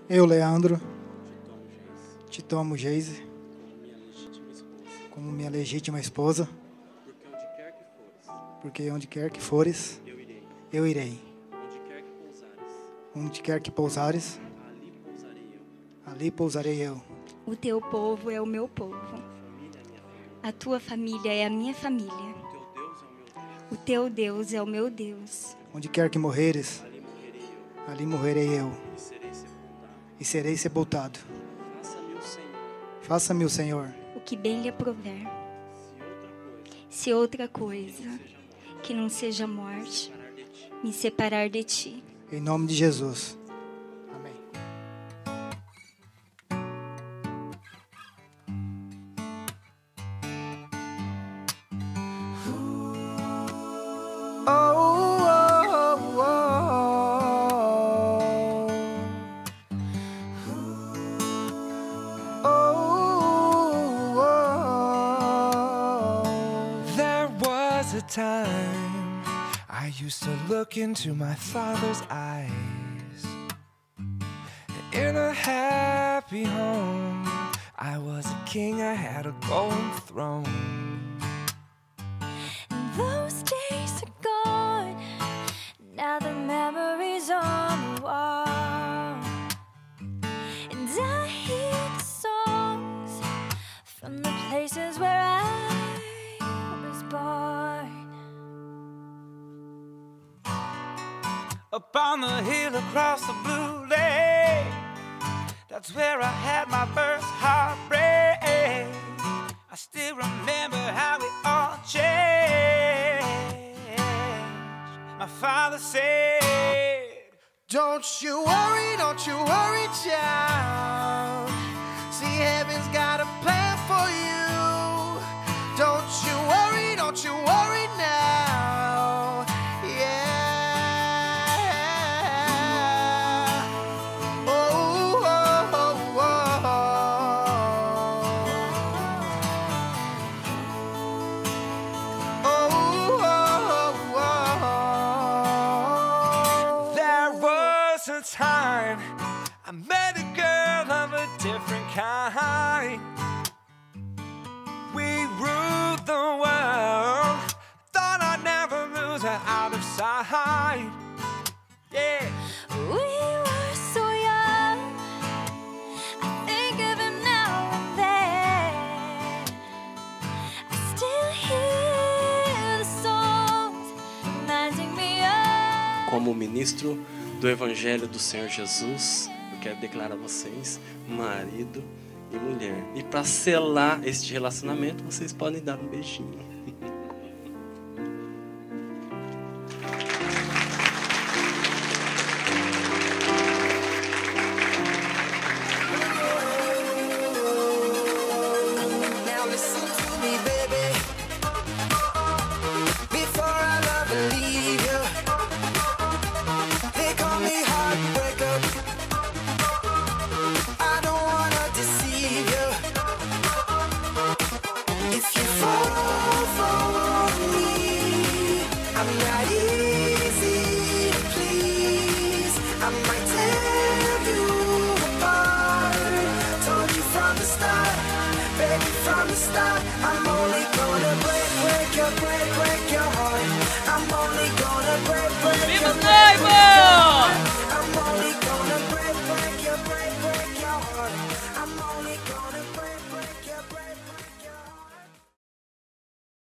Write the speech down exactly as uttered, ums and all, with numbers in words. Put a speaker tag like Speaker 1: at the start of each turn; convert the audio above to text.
Speaker 1: Eu, Leandro, te tomo, Geise, como minha legítima esposa, porque onde quer que fores, eu irei. Onde quer que pousares, ali pousarei eu.
Speaker 2: O teu povo é o meu povo. A tua família é a minha família. O teu Deus é o meu Deus.
Speaker 1: Onde quer que morreres, ali morrerei eu. E serei sepultado. Faça-me o Senhor
Speaker 2: o que bem lhe aprover. Se outra coisa que não seja morte me separar de ti.
Speaker 1: Em nome de Jesus. Amém.
Speaker 3: Time I used to look into my father's eyes. In a happy home, I was a king, I had a golden throne.
Speaker 4: Those days are gone, now the memories on the wall. And I hear the songs from the places where I was born.
Speaker 3: Up on the hill across the blue lake, that's where I had my first heartbreak. I still remember how we all changed. My father said, don't you worry, don't you worry, child. See, heaven's got a plan for you. Don't you worry, don't you worry now. Time I met a girl of a different kind. We ruled the world. Thought I'd never lose her out of sight. Yeah.
Speaker 4: We were so young, I think of him now and then. I still hear the songs reminding me of.
Speaker 5: Como ministro do Evangelho do Senhor Jesus, eu quero declarar a vocês marido e mulher. E para selar este relacionamento, vocês podem dar um beijinho.